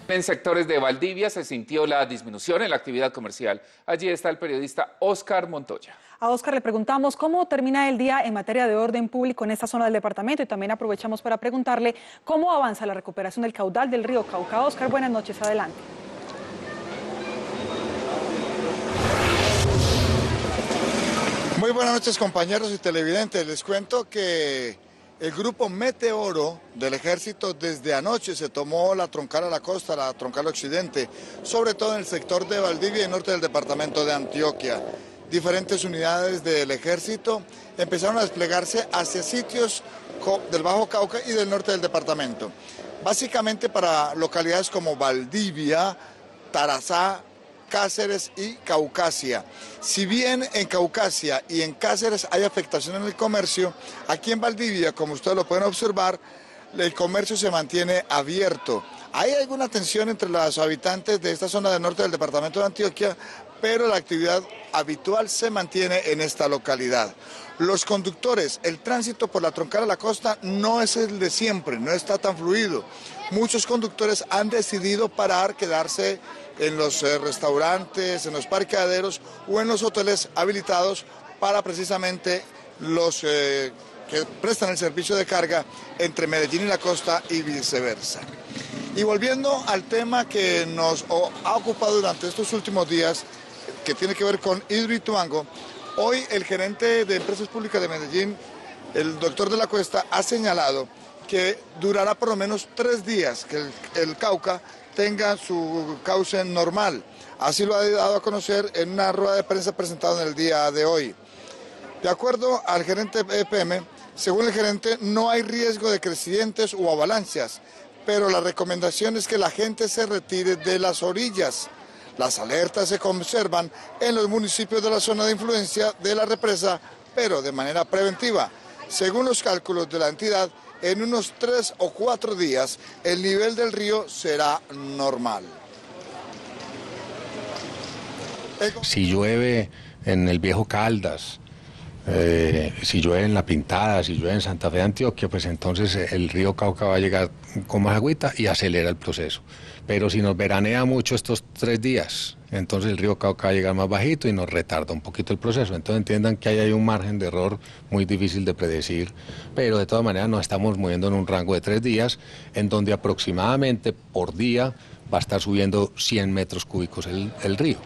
En sectores de Valdivia se sintió la disminución en la actividad comercial. Allí está el periodista Óscar Montoya. A Óscar le preguntamos cómo termina el día en materia de orden público en esta zona del departamento y también aprovechamos para preguntarle cómo avanza la recuperación del caudal del río Cauca. Óscar, buenas noches, adelante. Muy buenas noches, compañeros y televidentes. Les cuento que el grupo Meteoro del Ejército desde anoche se tomó la troncal a la costa, la troncal occidente, sobre todo en el sector de Valdivia y norte del departamento de Antioquia. Diferentes unidades del Ejército empezaron a desplegarse hacia sitios del Bajo Cauca y del norte del departamento. Básicamente para localidades como Valdivia, Tarazá, Cáceres y Caucasia. Si bien en Caucasia y en Cáceres hay afectación en el comercio, aquí en Valdivia, como ustedes lo pueden observar, el comercio se mantiene abierto. Hay alguna tensión entre los habitantes de esta zona del norte del departamento de Antioquia, pero la actividad habitual se mantiene en esta localidad. Los conductores, el tránsito por la troncal a la costa no es el de siempre, no está tan fluido. Muchos conductores han decidido parar, quedarse en los restaurantes, en los parqueaderos o en los hoteles habilitados para precisamente los que prestan el servicio de carga entre Medellín y la costa y viceversa. Y volviendo al tema que nos ha ocupado durante estos últimos días, que tiene que ver con Hidroituango, hoy el gerente de Empresas Públicas de Medellín, el doctor de la Cuesta, ha señalado que durará por lo menos 3 días que el Cauca tenga su cauce normal. Así lo ha dado a conocer en una rueda de prensa presentada en el día de hoy. De acuerdo al gerente EPM, según el gerente, no hay riesgo de crecientes o avalanchas, pero la recomendación es que la gente se retire de las orillas. Las alertas se conservan en los municipios de la zona de influencia de la represa, pero de manera preventiva. Según los cálculos de la entidad, en unos 3 o 4 días el nivel del río será normal. Si llueve en el Viejo Caldas, si llueve en La Pintada, si llueve en Santa Fe de Antioquia, pues entonces el río Cauca va a llegar con más agüita y acelera el proceso. Pero si nos veranea mucho estos 3 días, entonces el río Cauca va a llegar más bajito y nos retarda un poquito el proceso. Entonces entiendan que ahí hay un margen de error muy difícil de predecir, pero de todas maneras nos estamos moviendo en un rango de 3 días, en donde aproximadamente por día va a estar subiendo 100 metros cúbicos el río.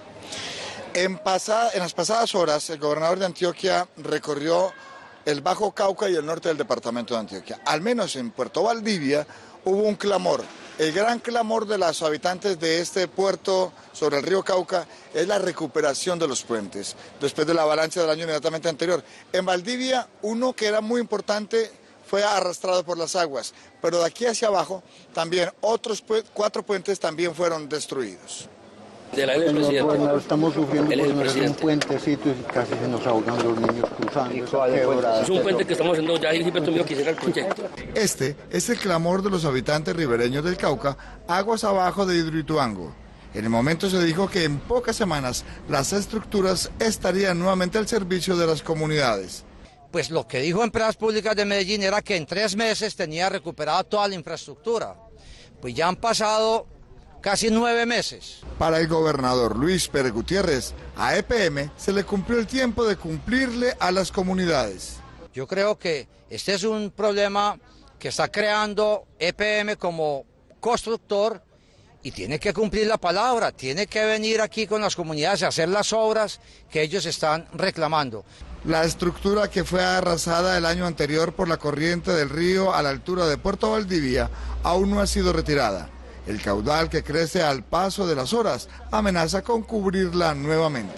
En las pasadas horas, el gobernador de Antioquia recorrió el Bajo Cauca y el norte del departamento de Antioquia. Al menos en Puerto Valdivia hubo un clamor. El gran clamor de los habitantes de este puerto sobre el río Cauca es la recuperación de los puentes, después de la avalancha del año inmediatamente anterior. En Valdivia, uno que era muy importante fue arrastrado por las aguas, pero de aquí hacia abajo también otros 4 puentes también fueron destruidos. Bueno, estamos sufriendo porque un puentecito y casi se nos ahogan los niños cruzando. Es un puente que estamos haciendo ya, Gilberto mío quisiera el proyecto. Este es el clamor de los habitantes ribereños del Cauca, aguas abajo de Hidroituango. En el momento se dijo que en pocas semanas las estructuras estarían nuevamente al servicio de las comunidades. Pues lo que dijo Empresas Públicas de Medellín era que en 3 meses tenía recuperada toda la infraestructura. Pues ya han pasado casi 9 meses. Para el gobernador Luis Pérez Gutiérrez, a EPM se le cumplió el tiempo de cumplirle a las comunidades. Yo creo que este es un problema que está creando EPM como constructor y tiene que cumplir la palabra, tiene que venir aquí con las comunidades a hacer las obras que ellos están reclamando. La estructura que fue arrasada el año anterior por la corriente del río a la altura de Puerto Valdivia aún no ha sido retirada. El caudal que crece al paso de las horas amenaza con cubrirla nuevamente.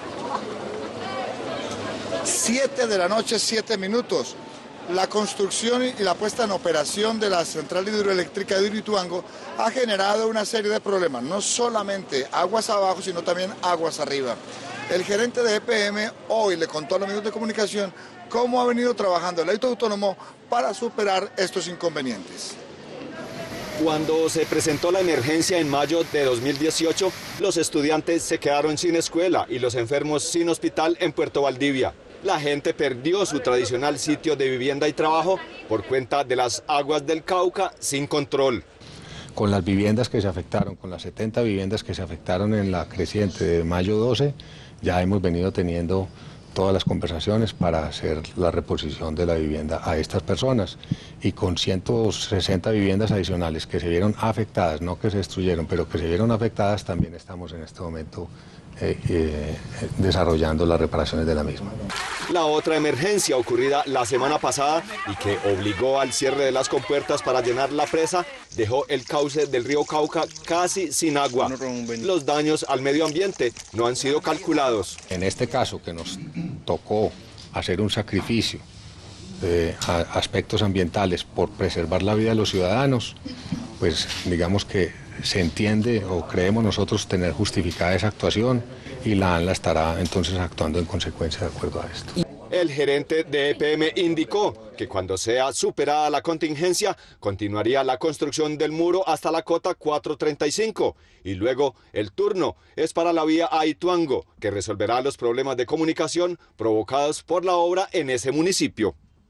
7 de la noche, 7 minutos. La construcción y la puesta en operación de la central hidroeléctrica de Hidroituango ha generado una serie de problemas, no solamente aguas abajo, sino también aguas arriba. El gerente de EPM hoy le contó a los medios de comunicación cómo ha venido trabajando el ente autónomo para superar estos inconvenientes. Cuando se presentó la emergencia en mayo de 2018, los estudiantes se quedaron sin escuela y los enfermos sin hospital en Puerto Valdivia. La gente perdió su tradicional sitio de vivienda y trabajo por cuenta de las aguas del Cauca sin control. con las viviendas que se afectaron, con las 70 viviendas que se afectaron en la creciente de mayo 12, ya hemos venido teniendo todas las conversaciones para hacer la reposición de la vivienda a estas personas, y con 160 viviendas adicionales que se vieron afectadas, no que se destruyeron, pero que se vieron afectadas, también estamos en este momento desarrollando las reparaciones de la misma. La otra emergencia ocurrida la semana pasada y que obligó al cierre de las compuertas para llenar la presa dejó el cauce del río Cauca casi sin agua. Los daños al medio ambiente no han sido calculados. En este caso, que nos tocó hacer un sacrificio a aspectos ambientales por preservar la vida de los ciudadanos, pues digamos que se entiende, o creemos nosotros tener justificada esa actuación, y la ANLA estará entonces actuando en consecuencia de acuerdo a esto. El gerente de EPM indicó que cuando sea superada la contingencia, continuaría la construcción del muro hasta la cota 435, y luego el turno es para la vía a Ituango, que resolverá los problemas de comunicación provocados por la obra en ese municipio.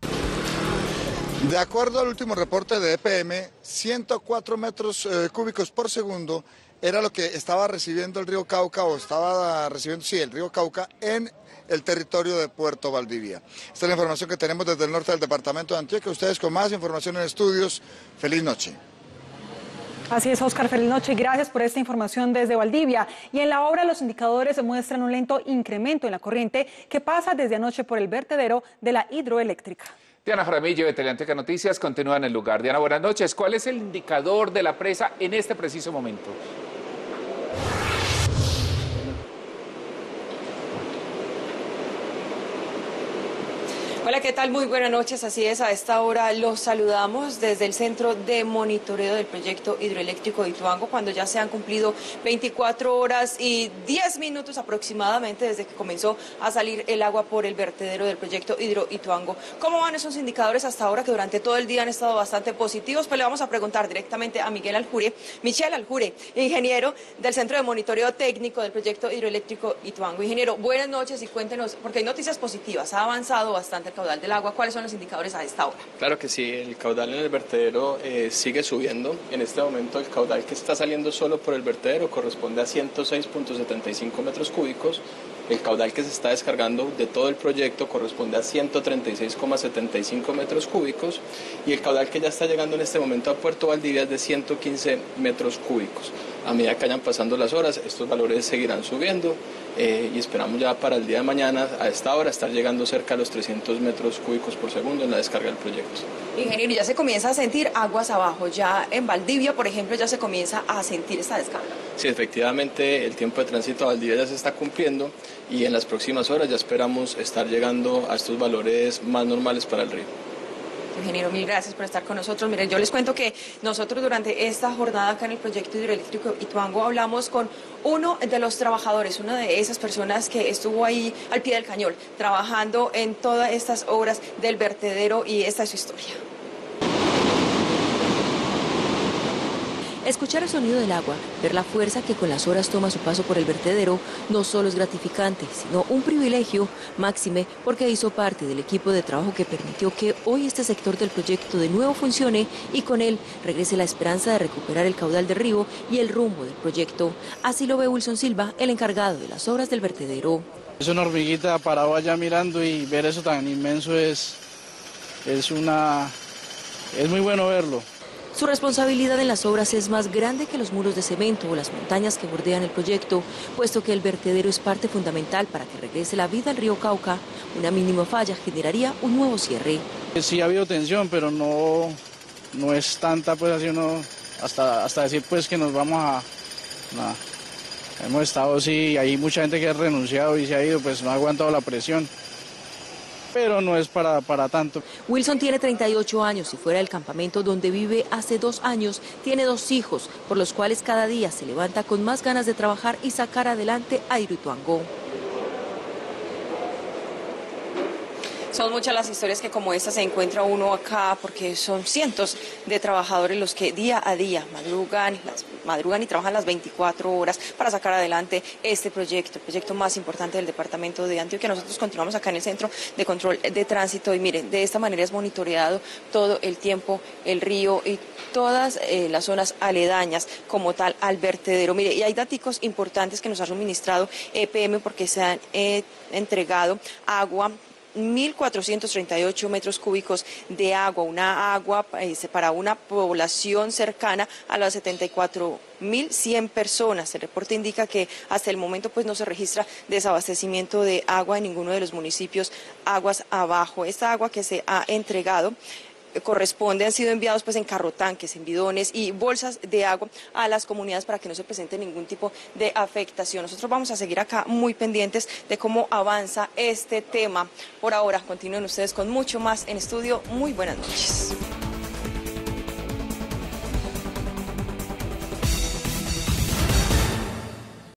De acuerdo al último reporte de EPM, 104 metros cúbicos por segundo era lo que estaba recibiendo el río Cauca, o estaba recibiendo, sí, el río Cauca en el territorio de Puerto Valdivia. Esta es la información que tenemos desde el norte del departamento de Antioquia. Ustedes con más información en estudios. Feliz noche. Así es, Oscar, feliz noche. Gracias por esta información desde Valdivia. Y en la obra los indicadores muestran un lento incremento en la corriente que pasa desde anoche por el vertedero de la hidroeléctrica. Diana Jaramillo de Teleantioquia Noticias continúa en el lugar. Diana, buenas noches. ¿Cuál es el indicador de la presa en este preciso momento? Hola, ¿qué tal? Muy buenas noches. Así es, a esta hora los saludamos desde el Centro de Monitoreo del Proyecto Hidroeléctrico de Ituango, cuando ya se han cumplido 24 horas y 10 minutos aproximadamente desde que comenzó a salir el agua por el vertedero del Proyecto Hidro Ituango. ¿Cómo van esos indicadores hasta ahora, que durante todo el día han estado bastante positivos? Pues le vamos a preguntar directamente a Michel Aljure, ingeniero del Centro de Monitoreo Técnico del Proyecto Hidroeléctrico Ituango. Ingeniero, buenas noches y cuéntenos, porque hay noticias positivas, ha avanzado bastante el caudal del agua. ¿Cuáles son los indicadores a esta hora? Claro que sí, el caudal en el vertedero sigue subiendo. En este momento el caudal que está saliendo solo por el vertedero corresponde a 106.75 metros cúbicos. El caudal que se está descargando de todo el proyecto corresponde a 136,75 metros cúbicos, y el caudal que ya está llegando en este momento a Puerto Valdivia es de 115 metros cúbicos. A medida que vayan pasando las horas, estos valores seguirán subiendo y esperamos ya para el día de mañana, a esta hora, estar llegando cerca a los 300 metros cúbicos por segundo en la descarga del proyecto. Ingeniero, ya se comienza a sentir aguas abajo, ya en Valdivia, por ejemplo, ya se comienza a sentir esta descarga. Sí, efectivamente, el tiempo de tránsito a Valdivia ya se está cumpliendo, y en las próximas horas ya esperamos estar llegando a estos valores más normales para el río. Ingeniero, mil gracias por estar con nosotros. Miren, yo les cuento que nosotros durante esta jornada acá en el Proyecto Hidroeléctrico Ituango hablamos con uno de los trabajadores, una de esas personas que estuvo ahí al pie del cañón, trabajando en todas estas obras del vertedero, y esta es su historia. Escuchar el sonido del agua, ver la fuerza que con las horas toma su paso por el vertedero, no solo es gratificante, sino un privilegio, máxime porque hizo parte del equipo de trabajo que permitió que hoy este sector del proyecto de nuevo funcione, y con él regrese la esperanza de recuperar el caudal del río y el rumbo del proyecto. Así lo ve Wilson Silva, el encargado de las obras del vertedero. Es una hormiguita parado allá mirando, y ver eso tan inmenso es muy bueno verlo. Su responsabilidad en las obras es más grande que los muros de cemento o las montañas que bordean el proyecto, puesto que el vertedero es parte fundamental para que regrese la vida al río Cauca. Una mínima falla generaría un nuevo cierre. Sí ha habido tensión, pero no es tanta, pues así uno, hasta decir pues que nos vamos a... Nada. Hemos estado, sí, hay mucha gente que ha renunciado y se ha ido, pues no ha aguantado la presión, pero no es para tanto. Wilson tiene 38 años y fuera del campamento donde vive hace 2 años, tiene 2 hijos, por los cuales cada día se levanta con más ganas de trabajar y sacar adelante a Ituango. Son muchas las historias que como esta se encuentra uno acá, porque son cientos de trabajadores los que día a día madrugan y trabajan las 24 horas para sacar adelante este proyecto, el proyecto más importante del departamento de Antioquia. Nosotros continuamos acá en el Centro de Control de Tránsito y miren, de esta manera es monitoreado todo el tiempo el río y todas las zonas aledañas como tal al vertedero. Mire, y hay datos importantes que nos ha suministrado EPM porque se han entregado agua, 1.438 metros cúbicos de agua, una agua para una población cercana a las 74.100 personas. El reporte indica que hasta el momento pues no se registra desabastecimiento de agua en ninguno de los municipios aguas abajo. Esta agua que se ha entregado han sido enviados pues en carrotanques, en bidones y bolsas de agua a las comunidades para que no se presente ningún tipo de afectación. Nosotros vamos a seguir acá muy pendientes de cómo avanza este tema. Por ahora, continúen ustedes con mucho más en estudio. Muy buenas noches.